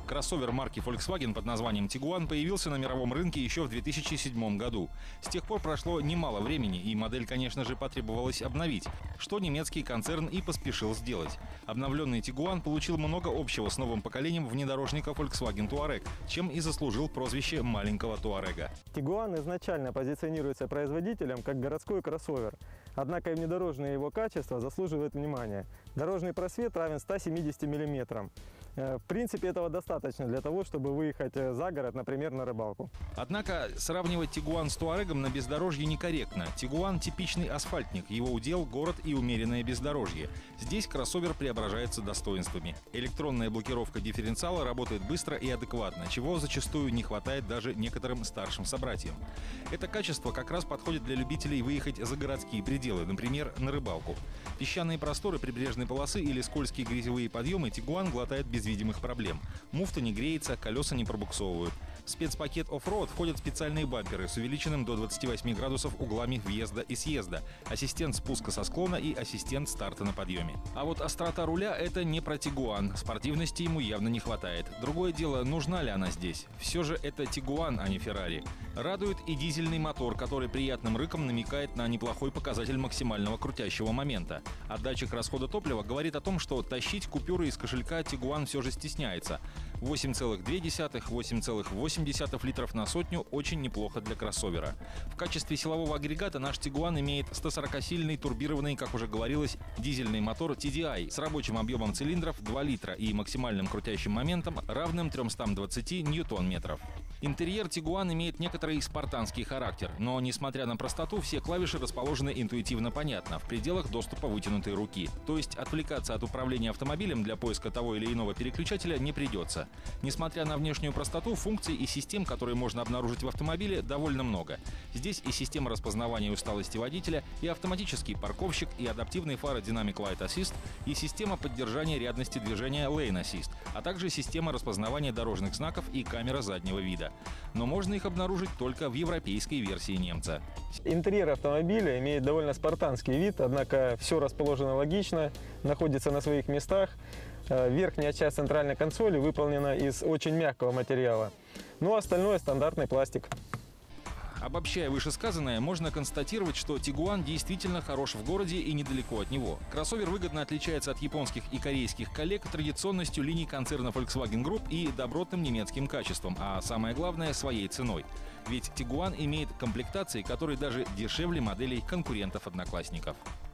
Кроссовер марки Volkswagen под названием Tiguan появился на мировом рынке еще в 2007 году. С тех пор прошло немало времени, и модель, конечно же, потребовалось обновить, что немецкий концерн и поспешил сделать. Обновленный Tiguan получил много общего с новым поколением внедорожника Volkswagen Touareg, чем и заслужил прозвище маленького Туарега. Tiguan изначально позиционируется производителем как городской кроссовер, однако и внедорожные его качества заслуживают внимания. Дорожный просвет равен 170 мм. В принципе, этого достаточно для того, чтобы выехать за город, например, на рыбалку. Однако сравнивать Tiguan с Туарегом на бездорожье некорректно. Tiguan – типичный асфальтник, его удел – город и умеренное бездорожье. Здесь кроссовер преображается достоинствами. Электронная блокировка дифференциала работает быстро и адекватно, чего зачастую не хватает даже некоторым старшим собратьям. Это качество как раз подходит для любителей выехать за городские пределы, например, на рыбалку. Песчаные просторы прибрежной полосы или скользкие грязевые подъемы Tiguan глотает без видимых проблем. Муфта не греется, колеса не пробуксовывают. В спецпакет оффроуд входят специальные бамперы с увеличенным до 28 градусов углами въезда и съезда, ассистент спуска со склона и ассистент старта на подъеме. А вот острота руля – это не про Tiguan. Спортивности ему явно не хватает. Другое дело, нужна ли она здесь? Все же это Tiguan, а не Ferrari. Радует и дизельный мотор, который приятным рыком намекает на неплохой показатель максимального крутящего момента. А датчик расхода топлива говорит о том, что тащить купюры из кошелька Tiguan все же стесняется. 8,2-8,8 литров на сотню – очень неплохо для кроссовера. В качестве силового агрегата наш Tiguan имеет 140-сильный турбированный, как уже говорилось, дизельный мотор TDI с рабочим объемом цилиндров 2 литра и максимальным крутящим моментом, равным 320 ньютон-метров. Интерьер Tiguan имеет некоторый спартанский характер, но, несмотря на простоту, все клавиши расположены интуитивно понятно, в пределах доступа вытянутой руки. То есть отвлекаться от управления автомобилем для поиска того или иного переключателя не придется. Несмотря на внешнюю простоту, функций и систем, которые можно обнаружить в автомобиле, довольно много. Здесь и система распознавания усталости водителя, и автоматический парковщик, и адаптивные фары Dynamic Light Assist, и система поддержания рядности движения Lane Assist, а также система распознавания дорожных знаков и камера заднего вида. Но можно их обнаружить только в европейской версии немца. Интерьер автомобиля имеет довольно спартанский вид, однако все расположено логично, находится на своих местах. Верхняя часть центральной консоли выполнена из очень мягкого материала, ну а остальное стандартный пластик. Обобщая вышесказанное, можно констатировать, что Tiguan действительно хорош в городе и недалеко от него. Кроссовер выгодно отличается от японских и корейских коллег традиционностью линий концерна Volkswagen Group и добротным немецким качеством, а самое главное – своей ценой. Ведь Tiguan имеет комплектации, которые даже дешевле моделей конкурентов-одноклассников.